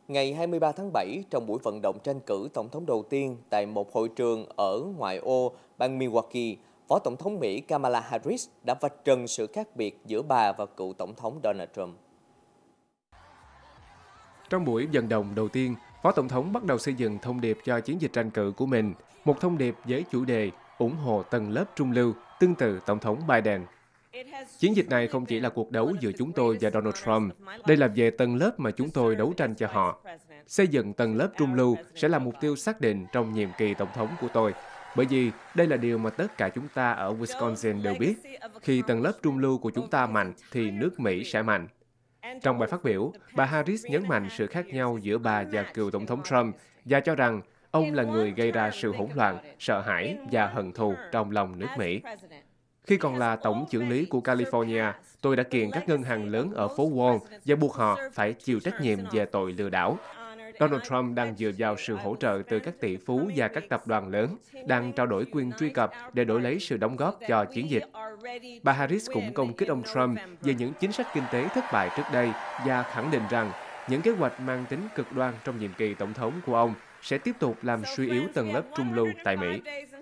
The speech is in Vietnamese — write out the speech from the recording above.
Ngày 23 tháng 7, trong buổi vận động tranh cử tổng thống đầu tiên tại một hội trường ở ngoại ô bang Milwaukee, Phó Tổng thống Mỹ Kamala Harris đã vạch trần sự khác biệt giữa bà và cựu Tổng thống Donald Trump. Trong buổi vận động đầu tiên, Phó Tổng thống bắt đầu xây dựng thông điệp cho chiến dịch tranh cử của mình, một thông điệp với chủ đề ủng hộ tầng lớp trung lưu, tương tự Tổng thống Biden. Chiến dịch này không chỉ là cuộc đấu giữa chúng tôi và Donald Trump, đây là về tầng lớp mà chúng tôi đấu tranh cho họ. Xây dựng tầng lớp trung lưu sẽ là mục tiêu xác định trong nhiệm kỳ Tổng thống của tôi. Bởi vì đây là điều mà tất cả chúng ta ở Wisconsin đều biết. Khi tầng lớp trung lưu của chúng ta mạnh, thì nước Mỹ sẽ mạnh. Trong bài phát biểu, bà Harris nhấn mạnh sự khác nhau giữa bà và cựu Tổng thống Trump và cho rằng ông là người gây ra sự hỗn loạn, sợ hãi và hận thù trong lòng nước Mỹ. Khi còn là tổng chưởng lý của California, tôi đã kiện các ngân hàng lớn ở phố Wall và buộc họ phải chịu trách nhiệm về tội lừa đảo. Donald Trump đang dựa vào sự hỗ trợ từ các tỷ phú và các tập đoàn lớn, đang trao đổi quyền truy cập để đổi lấy sự đóng góp cho chiến dịch. Bà Harris cũng công kích ông Trump về những chính sách kinh tế thất bại trước đây và khẳng định rằng những kế hoạch mang tính cực đoan trong nhiệm kỳ tổng thống của ông sẽ tiếp tục làm suy yếu tầng lớp trung lưu tại Mỹ.